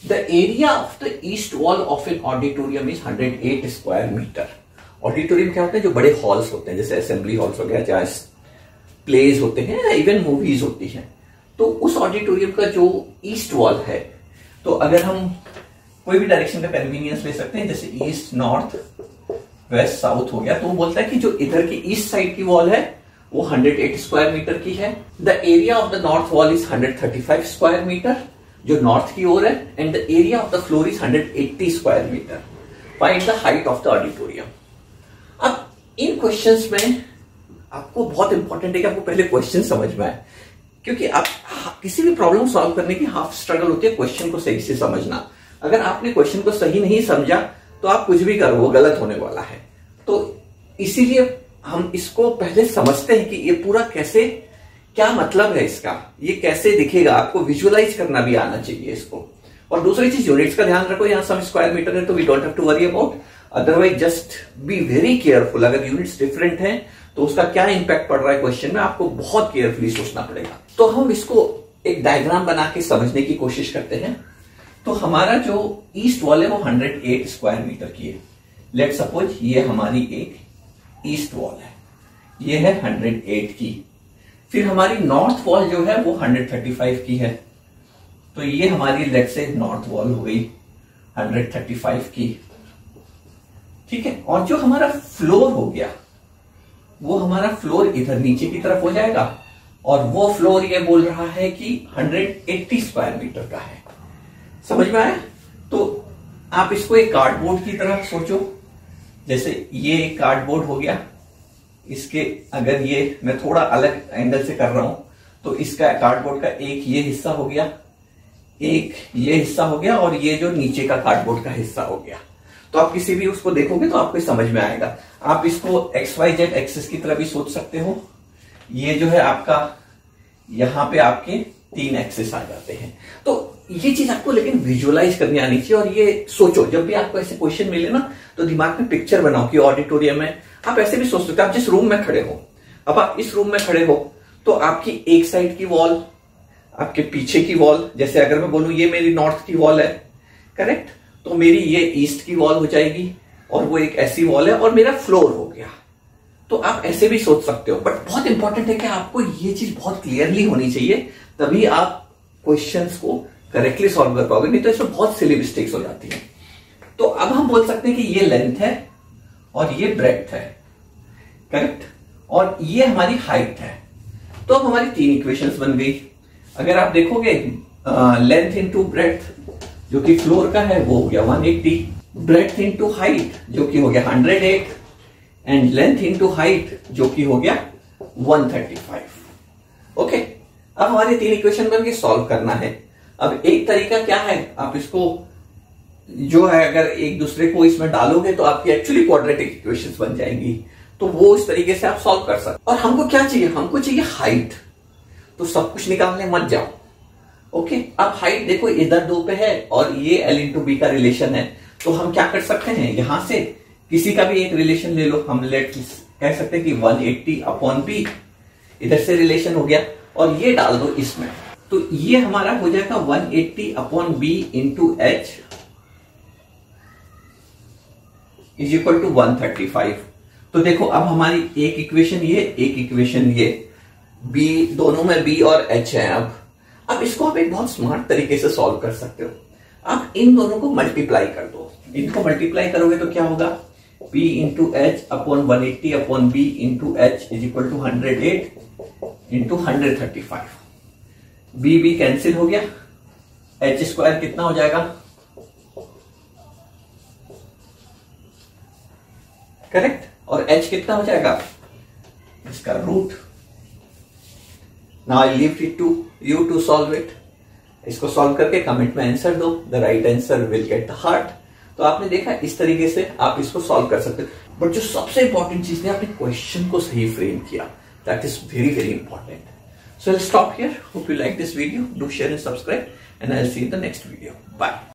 The area of the east wall of an auditorium is 108 square metre. Auditorium क्या होते हैं? जो बड़े हॉल्स होते हैं, जैसे असेंबली हॉल्स हो गया, जहां प्लेज होते हैं, इवन मूवीज होती हैं। तो उस ऑडिटोरियम का जो ईस्ट वॉल है, तो अगर हम कोई भी डायरेक्शन का कन्वीनियंस ले सकते हैं, जैसे ईस्ट, नॉर्थ, वेस्ट, साउथ हो गया, तो वो बोलता है कि जो इधर की ईस्ट साइड की वॉल है वो 108 स्क्वायर मीटर की है। The area of the north wall is 135 square metre, जो नॉर्थ की ओर है, and the area of the floor is 180 square metre. Find the height of the auditorium. अब इन क्वेश्चंस में आपको बहुत इंपॉर्टेंट है कि आपको पहले क्वेश्चन समझ में आए, क्योंकि आप किसी भी प्रॉब्लम सॉल्व करने की हाफ स्ट्रगल होती है क्वेश्चन को सही से समझना। अगर आपने क्वेश्चन को सही नहीं समझा तो आप कुछ भी करो वो गलत होने वाला है। तो इसीलिए हम इसको पहले समझते हैं कि ये पूरा कैसे, क्या मतलब है इसका, ये कैसे दिखेगा, आपको विजुअलाइज करना भी आना चाहिए इसको। और दूसरी चीज, यूनिट्स का ध्यान रखो, यहां सम स्क्वायर मीटर है तो we don't have to worry about, otherwise just be very careful. अगर यूनिट्स डिफरेंट हैं तो उसका क्या इंपैक्ट पड़ रहा है क्वेश्चन में, आपको बहुत केयरफुली सोचना पड़ेगा। तो हम इसको एक डायग्राम बना के समझने की कोशिश करते हैं। तो हमारा जो ईस्ट वॉल है वो 108 स्क्वायर मीटर की है। लेट सपोज ये हमारी एक ईस्ट वॉल है, ये है 108 की। फिर हमारी नॉर्थ वॉल जो है वो 135 की है, तो ये हमारी लेट से नॉर्थ वॉल हो गई 135 की, ठीक है। और जो हमारा फ्लोर हो गया वो हमारा फ्लोर इधर नीचे की तरफ हो जाएगा, और वो फ्लोर ये बोल रहा है कि 180 स्क्वायर मीटर का है। समझ में आया? तो आप इसको एक कार्डबोर्ड की तरह सोचो, जैसे ये एक कार्डबोर्ड हो गया, इसके अगर ये मैं थोड़ा अलग एंगल से कर रहा हूं तो इसका कार्डबोर्ड का एक ये हिस्सा हो गया, एक ये हिस्सा हो गया, और ये जो नीचे का कार्डबोर्ड का हिस्सा हो गया। तो आप किसी भी उसको देखोगे तो आपको समझ में आएगा। आप इसको XYZ एक्सिस की तरह भी सोच सकते हो। ये जो है आपका, यहां पे आपके 3 एक्सिस आ जाते हैं। तो ये चीज आपको लेकिन विजुअलाइज करनी आनी चाहिए। और ये सोचो, जब भी आपको ऐसे क्वेश्चन मिले ना तो दिमाग में पिक्चर बनाओ कि ऑडिटोरियम में आप ऐसे भी सोच सकते हो। आप जिस रूम में खड़े हो, अब आप इस रूम में खड़े हो तो आपकी एक साइड की वॉल, आपके पीछे की वॉल, जैसे अगर मैं बोलूं ये मेरी नॉर्थ की वॉल है, करेक्ट, तो मेरी ये ईस्ट की वॉल हो जाएगी, और वो एक ऐसी वॉल है, और मेरा फ्लोर हो गया। तो आप ऐसे भी सोच सकते हो, बट बहुत इंपॉर्टेंट है कि आपको ये चीज बहुत क्लियरली होनी चाहिए, तभी आप क्वेश्चंस को करेक्टली सॉल्व कर पाओगे, नहीं तो इसमें बहुत सिली मिस्टेक्स हो जाती है। तो अब हम बोल सकते हैं कि ये लेंथ है और ये ब्रेड्थ है, करेक्ट, और ये हमारी हाइट है। तो अब हमारी 3 इक्वेशंस बन गई। अगर आप देखोगे लेंथ इंटू ब्रेड्थ जो कि फ्लोर का है वो हो गया 180, ब्रेड्थ इंटू हाइट जो कि हो गया 108, एंड लेंथ इंटू हाइट जो कि हो गया 135। ओके, अब हमारी 3 इक्वेशन बन के सॉल्व करना है। अब एक तरीका क्या है, आप इसको जो है अगर एक दूसरे को इसमें डालोगे तो आपकी एक्चुअली क्वाड्रेटिक इक्वेशंस बन जाएंगी। तो वो इस तरीके से आप सॉल्व कर सकते। और हमको क्या चाहिए? हमको चाहिए हाइट। तो सब कुछ निकालने मत जाओ। ओके, अब हाइट देखो इधर 2 पे है और ये L इंटू बी का रिलेशन है, तो हम क्या कर सकते हैं, यहां से किसी का भी एक रिलेशन ले लो। हम लेट कह सकते हैं कि 180 अपॉन बी, इधर से रिलेशन हो गया, और ये डाल दो इसमें, तो ये हमारा हो जाएगा 180 upon B into H is equal to 135। तो देखो अब हमारी एक इक्वेशन ये, एक इक्वेशन ये, बी दोनों में बी और एच है। अब इसको आप एक बहुत स्मार्ट तरीके से सॉल्व कर सकते हो। आप इन दोनों को मल्टीप्लाई कर दो। इनको मल्टीप्लाई करोगे तो क्या होगा, b into H upon 180 upon B into H is equal to 108 into 135। B cancel हो गया, एच स्क्वायर कितना हो जाएगा, करेक्ट, और एच कितना हो जाएगा, इसका root. Now I leave it to you to solve it. इसको सॉल्व करके कमेंट में आंसर दो, the right answer will get the heart. तो आपने देखा इस तरीके से आप इसको सॉल्व कर सकते हो। बट जो सबसे इंपॉर्टेंट चीज है, आपने क्वेश्चन को सही फ्रेम किया, that is very very important. So I'll stop here. Hope you like this video. Do share and subscribe, and I'll see you in the next video. Bye.